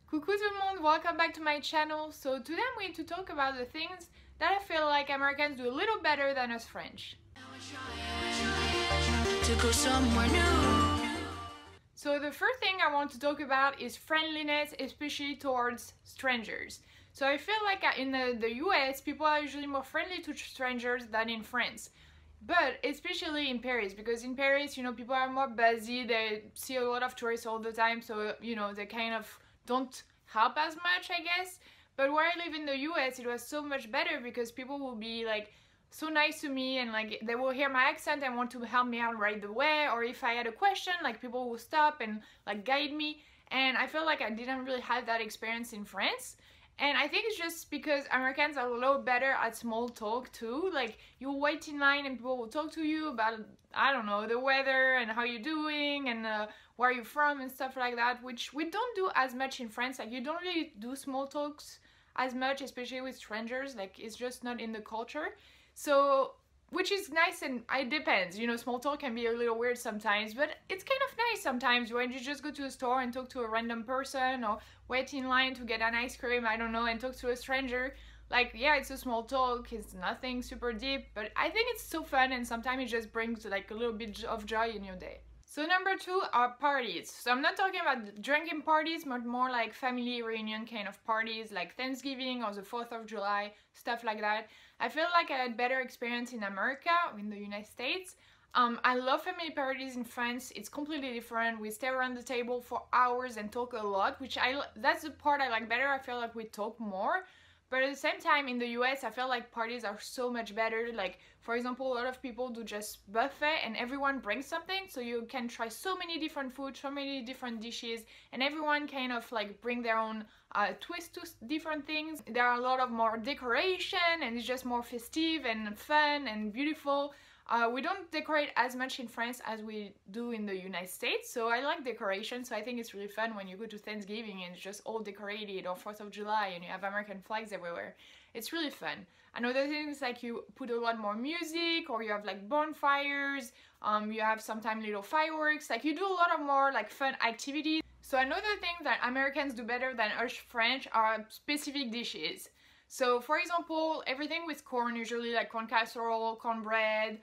Coucou tout le monde, welcome back to my channel. So today I'm going to talk about the things that I feel like Americans do a little better than us French. So the first thing I want to talk about is friendliness, especially towards strangers. So I feel like in the US, people are usually more friendly to strangers than in France. But especially in Paris, because in Paris, you know, people are more busy, they see a lot of tourists all the time, so, you know, they kind of don't help as much, I guess. But where I live in the US, it was so much better because people will be like so nice to me, and like they will hear my accent and want to help me out right away, or if I had a question, like people will stop and like guide me. And I feel like I didn't really have that experience in France. And I think it's just because Americans are a little better at small talk too. Like, you wait in line and people will talk to you about, I don't know, the weather and how you're doing and where you're from and stuff like that, which we don't do as much in France. Like, you don't really do small talks as much, especially with strangers. Like, it's just not in the culture. So, which is nice, and it depends, you know, small talk can be a little weird sometimes, but it's kind of nice sometimes when you just go to a store and talk to a random person, or wait in line to get an ice cream, I don't know, and talk to a stranger. Like, yeah, it's a small talk, it's nothing super deep, but I think it's so fun, and sometimes it just brings like a little bit of joy in your day. So number 2 are parties. So I'm not talking about drinking parties, but more like family reunion kind of parties, like Thanksgiving or the 4th of July, stuff like that. I feel like I had better experience in America, in the United States. I love family parties in France. It's completely different. We stay around the table for hours and talk a lot, which that's the part I like better. I feel like we talk more. But at the same time, in the US, I feel like parties are so much better. Like, for example, a lot of people do just buffet and everyone brings something, so you can try so many different foods, so many different dishes, and everyone kind of like bring their own twist to different things. There are a lot of more decoration, and it's just more festive and fun and beautiful. We don't decorate as much in France as we do in the United States, so I like decoration, so I think it's really fun when you go to Thanksgiving and it's just all decorated, or 4th of July and you have American flags everywhere. It's really fun. Another thing is like you put a lot more music, or you have like bonfires, you have sometimes little fireworks, like you do a lot of more like fun activities. So another thing that Americans do better than us French are specific dishes. So for example, everything with corn, usually like corn casserole, cornbread,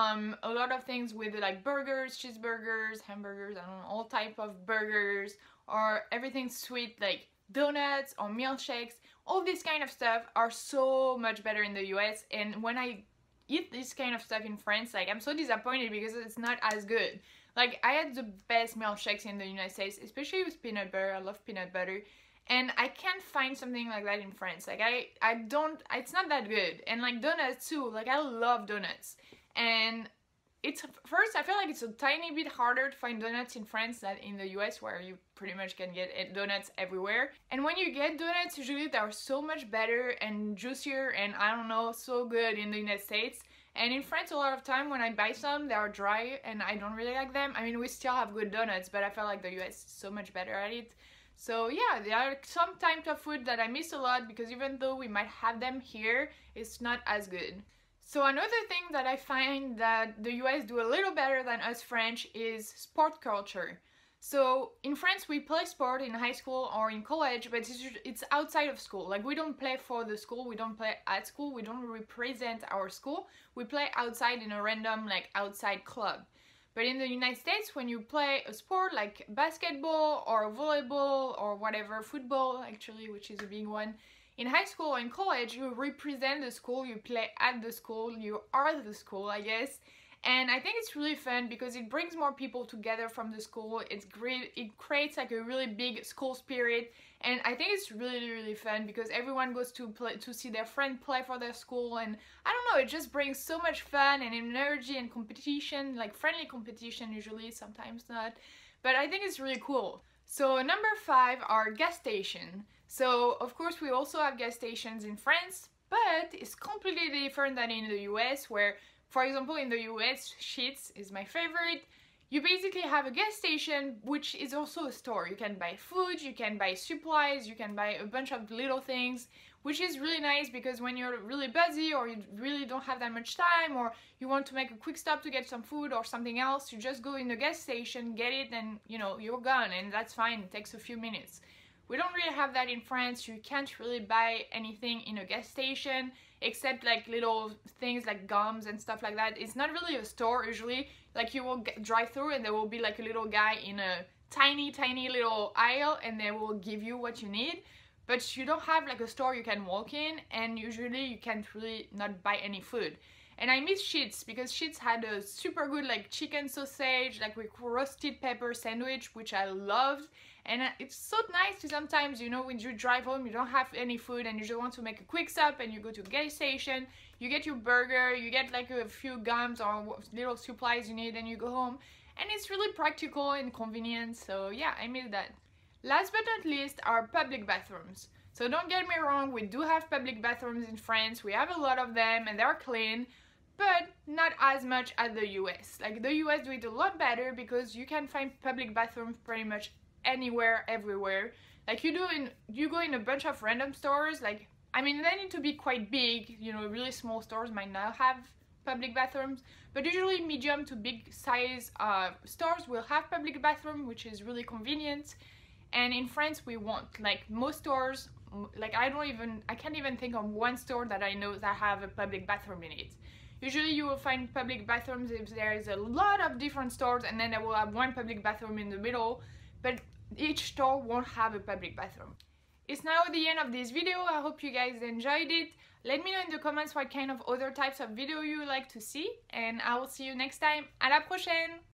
a lot of things with like burgers, cheeseburgers, hamburgers, I don't know, all type of burgers, or everything sweet like donuts or milkshakes. All this kind of stuff are so much better in the US, and when I eat this kind of stuff in France, like I'm so disappointed because it's not as good. Like, I had the best milkshakes in the United States, especially with peanut butter. I love peanut butter. And I can't find something like that in France. Like, I don't, it's not that good. And like donuts too, like I love donuts. And it's, first, I feel like it's a tiny bit harder to find donuts in France than in the US, where you pretty much can get donuts everywhere. And when you get donuts, usually they're so much better and juicier and, I don't know, so good in the United States. And in France, a lot of time when I buy some, they are dry and I don't really like them. I mean, we still have good donuts, but I feel like the US is so much better at it. So yeah, there are some types of food that I miss a lot, because even though we might have them here, it's not as good. So another thing that I find that the US do a little better than us French is sport culture. So in France, we play sport in high school or in college, but it's outside of school. Like, we don't play for the school, we don't play at school, we don't represent our school. We play outside in a random like outside club. But in the United States, when you play a sport like basketball or volleyball or whatever, football actually, which is a big one, in high school or in college, you represent the school, you play at the school, you are the school, I guess. And I think it's really fun because it brings more people together from the school. It's great. It creates like a really big school spirit, and I think it's really fun because everyone goes to play, to see their friend play for their school, and I don't know, it just brings so much fun and energy and competition, like friendly competition usually, sometimes not, but I think it's really cool. So number 5 are gas stations. So of course we also have gas stations in France, but it's completely different than in the US, where, for example, in the US, Sheetz is my favorite. You basically have a gas station, which is also a store. You can buy food, you can buy supplies, you can buy a bunch of little things, which is really nice because when you're really busy, or you really don't have that much time, or you want to make a quick stop to get some food or something else, you just go in the gas station, get it, and you know, you're gone, and that's fine. It takes a few minutes. We don't really have that in France. You can't really buy anything in a gas station except like little things like gums and stuff like that. It's not really a store usually. Like you will drive through and there will be like a little guy in a tiny little aisle and they will give you what you need. But you don't have like a store you can walk in, and usually you can't really not buy any food. And I miss Sheetz because Sheetz had a super good like chicken sausage, like with roasted pepper sandwich, which I loved. And it's so nice to sometimes, you know, when you drive home, you don't have any food and you just want to make a quick stop and you go to a gas station, you get your burger, you get like a few gums or little supplies you need and you go home. And it's really practical and convenient, so yeah, I miss that. Last but not least are public bathrooms. So don't get me wrong, we do have public bathrooms in France, we have a lot of them and they're clean, but not as much as the US. Like the US do it a lot better because you can find public bathrooms pretty much anywhere, everywhere. Like you go in a bunch of random stores, like, I mean, they need to be quite big, you know, really small stores might not have public bathrooms, but usually medium to big size stores will have public bathroom, which is really convenient. And in France we won't. Like most stores, like I can't even think of one store that I know that have a public bathroom in it. Usually you will find public bathrooms if there is a lot of different stores and then they will have one public bathroom in the middle, but each store won't have a public bathroom. It's now the end of this video. I hope you guys enjoyed it. Let me know in the comments what kind of other types of video you like to see, and I will see you next time. À la prochaine!